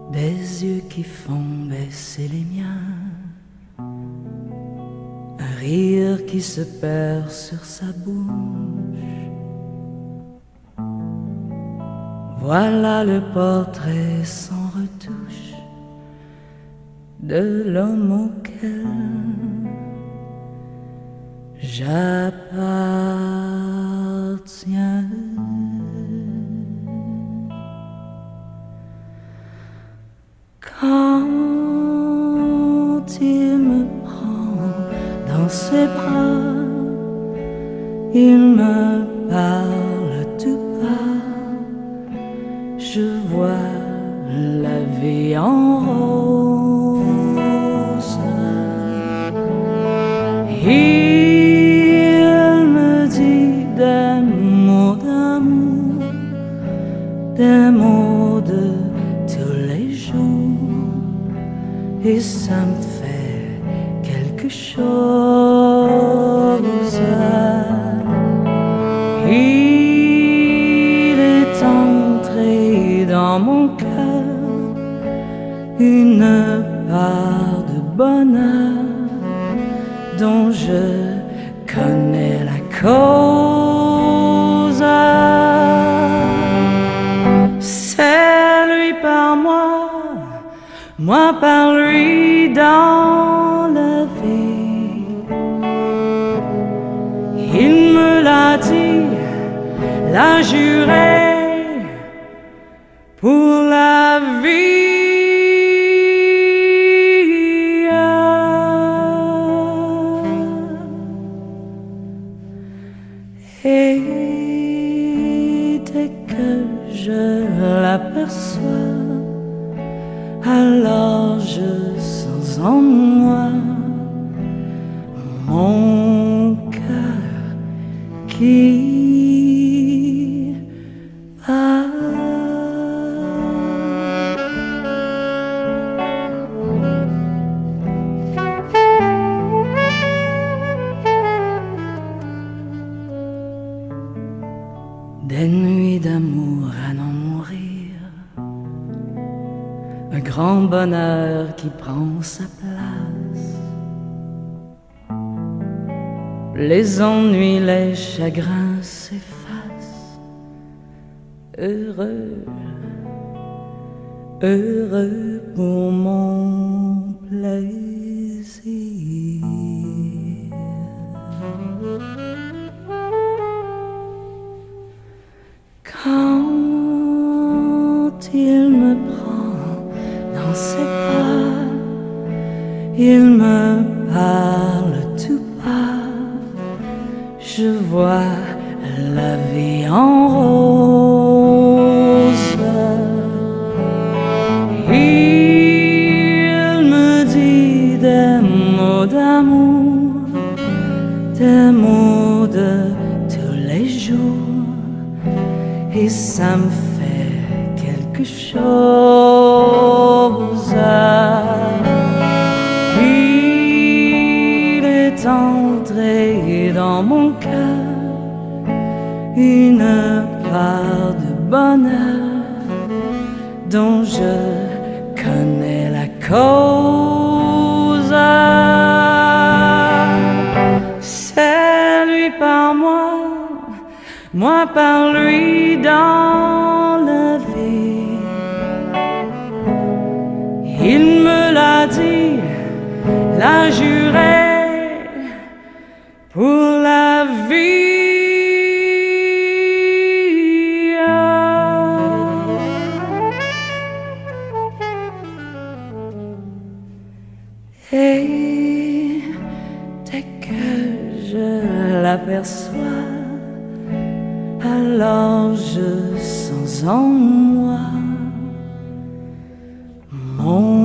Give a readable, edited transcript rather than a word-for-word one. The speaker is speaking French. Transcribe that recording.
des yeux qui font baisser les miens, un rire qui se perd sur sa bouche. Voilà le portrait sans retouche de l'homme auquel j'appartiens. Quand il me prend dans ses bras, il me parle tout bas, je vois la vie en rose. Il me dit des mots d'amour, des mots de tous les jours, et ça me fait quelque chose. Il est entré dans mon cœur une part de bonheur dont je connais la cause. C'est lui par moi, moi par lui dans la vie. Il me l'a dit, l'a juré pour la vie. Et dès que je l'aperçois, alors je sens en moi mon cœur qui bat. Des nuits d'amour à n'en mourir, un grand bonheur qui prend sa place. Les ennuis, les chagrins s'effacent. Heureux, heureux pour mon plaisir. Quand il me prend dans ses bras, il me parle tout bas, je vois la vie en rose. Il me dit des mots d'amour, des mots de tous les jours, et ça me fait quelque chose. Il est entré dans mon cœur une part de bonheur dont je connais la cause. C'est lui par moi, moi par lui dans la vie. Il me l'a dit, l'a juré pour la vie. Et dès que je l'aperçois, alors je sens en moi mon